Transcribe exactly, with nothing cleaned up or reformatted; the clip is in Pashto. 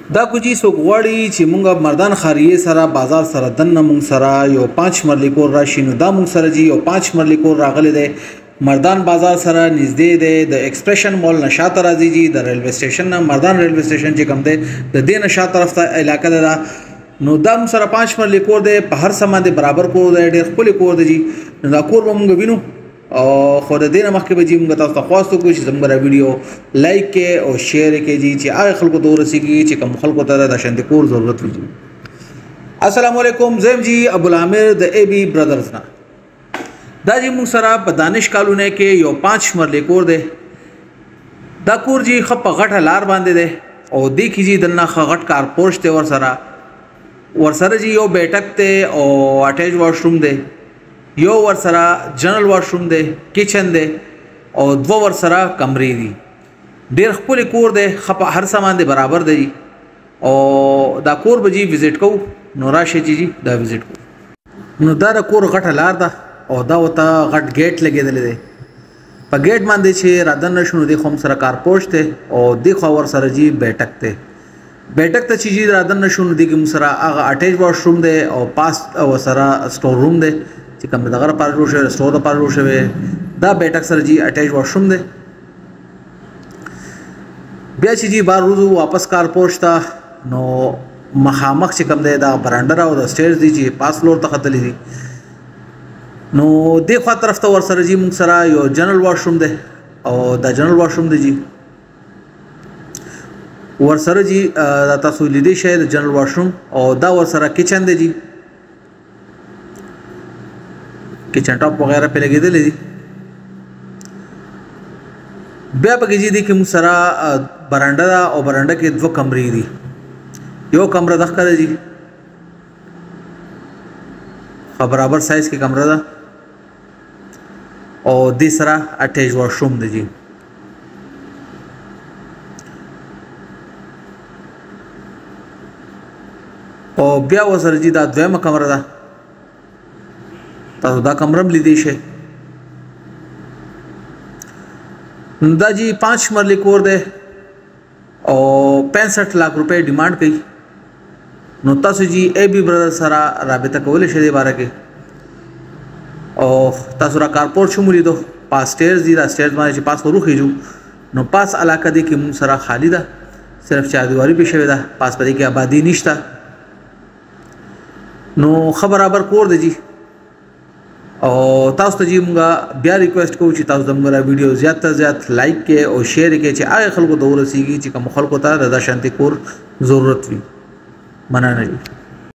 دا کوجی څوک غواړي چې مونږ مردان خاریه سره بازار سره دنه مونږ سره یو پنځ مرلي کور راشي نو دا مونږ سره جی یو پنځ مرلي کور راغلی دی مردان بازار سره نږدې دی د ایکسپریشن مال نشاط راځي جی د ریلوی سټیشن نه مردان ریلوی سټیشن چې کوم دی د دې نشاط طرف ته علاقه ده نو دا مونږ سره پنځ مرلي کور دی په هر سامان دی برابر کور دی ډېر خپل کور دی جی نو دا کور به مونږ وینو او خو د دې نه مخکې به جی موږ تاسو ته خواستو کوو چې زموږ ویډیو لایک کې او شیر کې جی چې هغه خلکو ته ورسیږي چې کوم خلکو ته د شانتي کور ضرورت وي. السلام علیکم زم جی ابو العامر د ای بی برادرز نه دا جی موږ سره په دانش کالونه کې یو پنځ مرلي کور دی دا کور جی خپ غټه لار باندې دی او دیکھی جی دنه غټ کار پورش ته ور سره ور سره جی یو بیٹک ته او اٹیچ واشروم دی یو ور سره جنرال واشروم دی کچن دی او دو ور سره کمرې دي ډیر خپل کور دی خپ هر سامان دی برابر دی او دا کور به جی وزټ کو نو راشه جی دا وزټ کو نو دا کور غټه لار ده او دا وته غټ گیټ لګیدل دی په گیټ باندې چې رادن نشو دی خو سره کار پوښ ته او دی خو ور سره جی بیٹک ته بیٹک ته چې جی رادن نشو دی کوم سره هغه اٹیچ واشروم دی او پاس او سره سٹور روم دی چې کوم دغه لپاره جوړ شوی سٹور لپاره جوړ شوی دا بیٹک سره جی اٹیچ واشروم دی بیا چې جی بار روزو واپس کار پوښتا نو مخامخ چې کوم دی دا برانډر او د سټیرز دی چې پاس فلور ته ختلی دي نو د خوا طرف ته ور سره جی موږ سره یو جنرال واشروم دی او دا جنرال واشروم دی جی ور سره جی تاسو لیدئ شئ د جنرال واشروم او دا ور سره کچن دی جی کچن ټاپ وغیرہ په لګیدل دي بیا په کې جی دي کې موږ سره برانډه دا او برانډه کې دوه کمرې دي یو کمره د ښکاره جی برابر سایز کې کمره ده او د سره اٹیچ واشروم دی جی او بیا وسره جی دا دویمه کمره ده تاسو دا کمرم لیدئ شئ دا جی پانچ مرلي کور دی او پینسٹھ لاکھ روپے ډیمانډ کوي نو تاسو جی ای بی برادر سره رابطه کولی شئ د باره کې او تاسو را کارپورټ شو مولیدو پاس سټیرز دي دا سټیرز باندې چې پاس وروخیږو نو پاس علاقه دی کې مونږ سره خالی ده صرف چاردیواري پې شوې ده پاس په دې کې آبادي نشته نو ښه برابر کور دی جی او تاسو ته جی مونږه بیا ریکویسټ کوو چې تاسو زموږ ویډیو زیات تر زیات لایک کې او شیر کې چې هغه خلکو ته ورسیږي چې کوم خلکو ته د شانتي کور ضرورت وي مننه جی.